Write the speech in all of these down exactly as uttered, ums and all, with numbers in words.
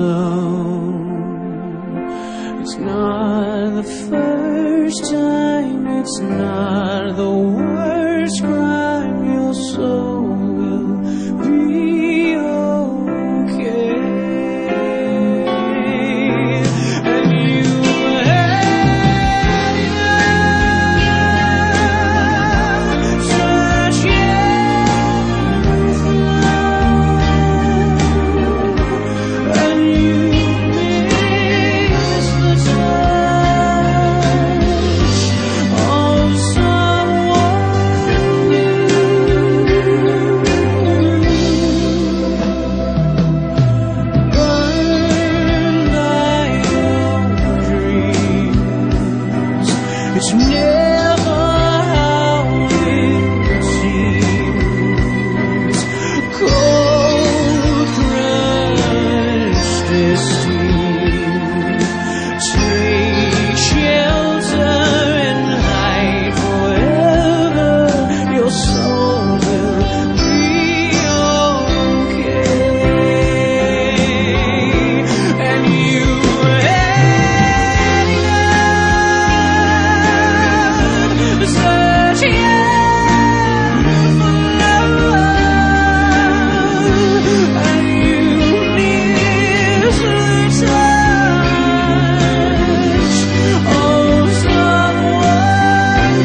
alone. It's not the first time, it's not the worst crime. Your soul will be okay. And you have such and you miss the touch of someone new. Burned by your dreams, it's never how it seems. Cold crushed esteem, take shelter and hide forever. Your soul will be okay. And you had such for love, and you miss the touch of someone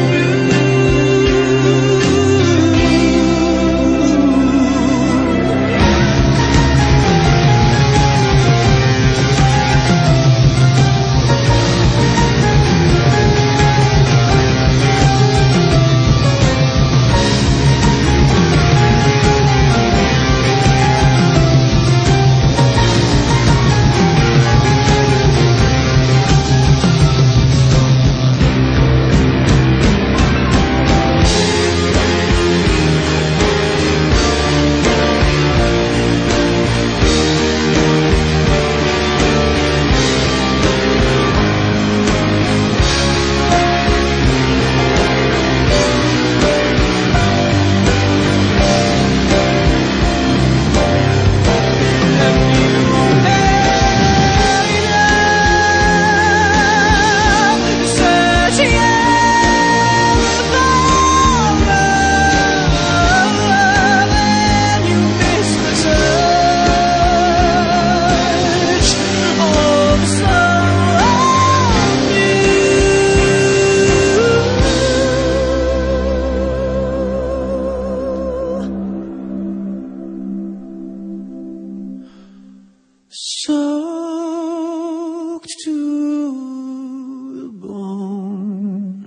soaked to the bone,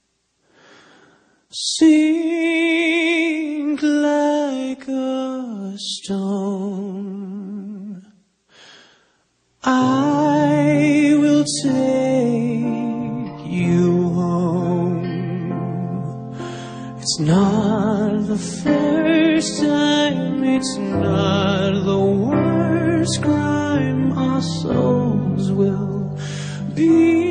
sink like a stone. I will take you home. It's not the first time, it's not the worst crime. Our souls will be